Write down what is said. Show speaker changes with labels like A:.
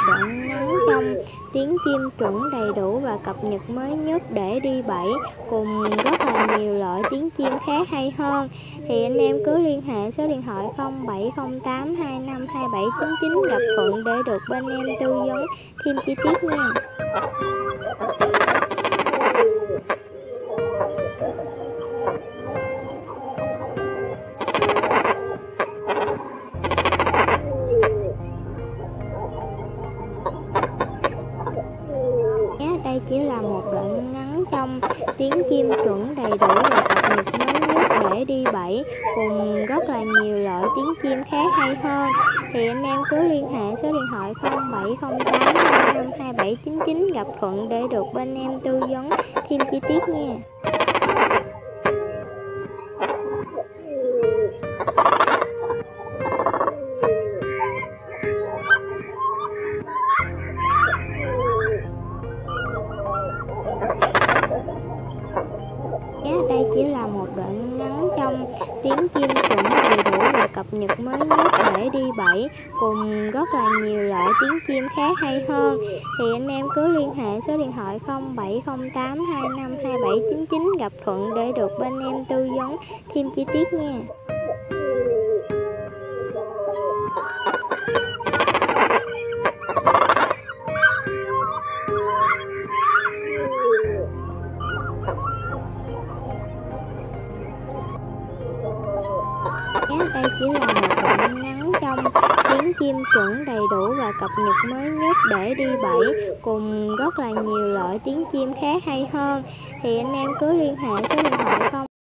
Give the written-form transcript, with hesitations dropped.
A: đoạn ngắn trong tiếng chim chuẩn đầy đủ và cập nhật mới nhất để đi bẫy, cùng rất là nhiều loại tiếng chim khác hay hơn, thì anh em cứ liên hệ số điện thoại 0708252799 gặp Thuận để được bên em tư vấn thêm chi tiết nha. Đây chỉ là một đoạn ngắn trong tiếng chim chuẩn đầy đủ và cập nhật mới nhất để đi bẫy, cùng rất là nhiều loại tiếng chim khác hay hơn, thì anh em cứ liên hệ số điện thoại 0708252799 gặp Thuận để được bên em tư vấn thêm chi tiết nha. Đây chỉ là một đoạn ngắn trong tiếng chim chuẩn đầy đủ và cập nhật mới nhất để đi bẫy, cùng rất là nhiều loại tiếng chim khác hay hơn, thì anh em cứ liên hệ số điện thoại 0708252799 gặp Thuận để được bên em tư vấn thêm chi tiết nha. Đây chỉ là một đoạn ngắn trong tiếng chim chuẩn đầy đủ và cập nhật mới nhất để đi bẫy, cùng rất là nhiều loại tiếng chim khác hay hơn, thì anh em cứ liên hệ số điện thoại